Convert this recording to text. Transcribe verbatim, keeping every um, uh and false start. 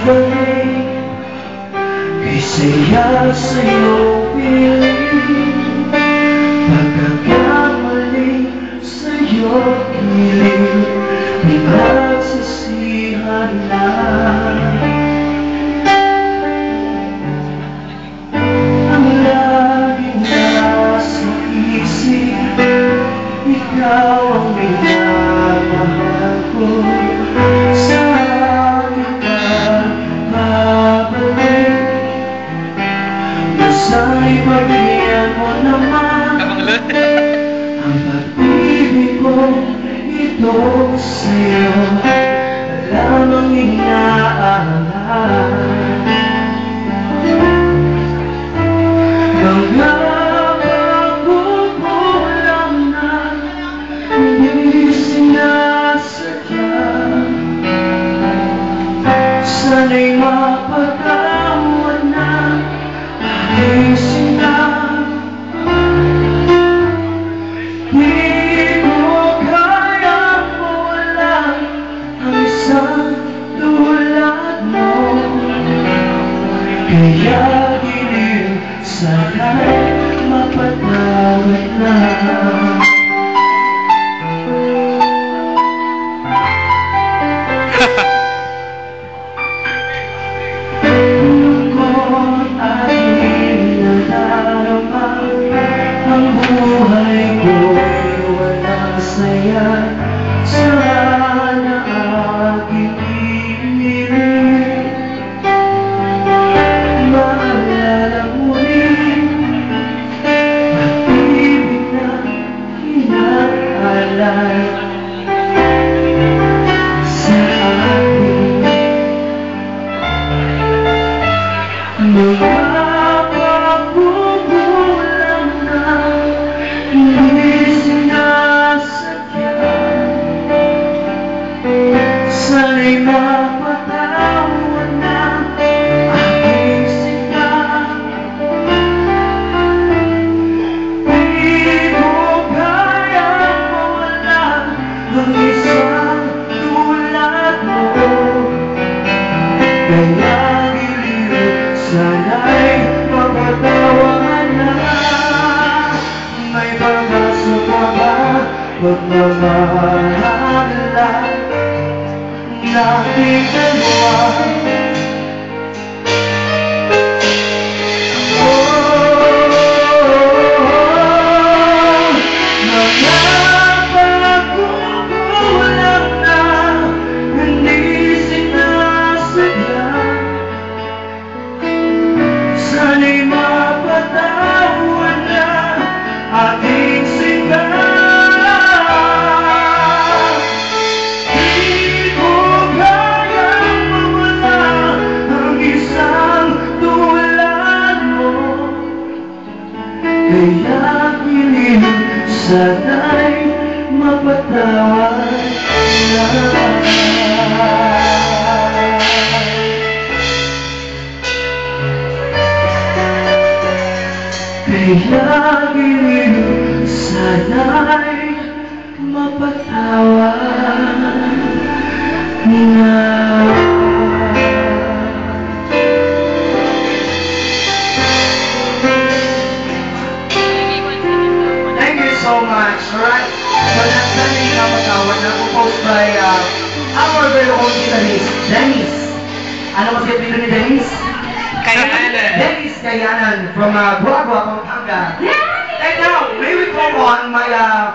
ibalik kay saya sa'yo piling pagkakamali sa'yo kilig pinagsisihan na ang laging nasa isip ikaw ang minamahal ko saan ka babalik nasa'y pagbiyan mo naman ang pag-ibig ko ito sa'yo lamang inaalala mga pagkukulang na hindi sinasadya sana'y mapatawad na aking sinap di ko kayang mawalan ang isang tulad mo kaya giliw sana'y mapatawad na sana aking ibig maalala mo rin pag-ibig na inaalala sa akin mga pagkukulang na hindi sana'y mapatawad na aking sikap di ko kayang mawalan ang isang tulad mo kaya giliw sana'y mapatawad na may pag-asa ka ba pagmamahala nating dalawa oh, mga pagkukulang na hindi sinasadya sana'y mapatawad na ating sikap kaya giliw sana'y mapatawad na kaya giliw sana'y mapatawad na. So much, alright? So that's the name of our composed by uh, our very own guitarist, Dennis. Ano mas yung ni Dennis? Kayanan. Dennis Kayanan from uh, Guagua, Pampanga. And now, may we call on my uh,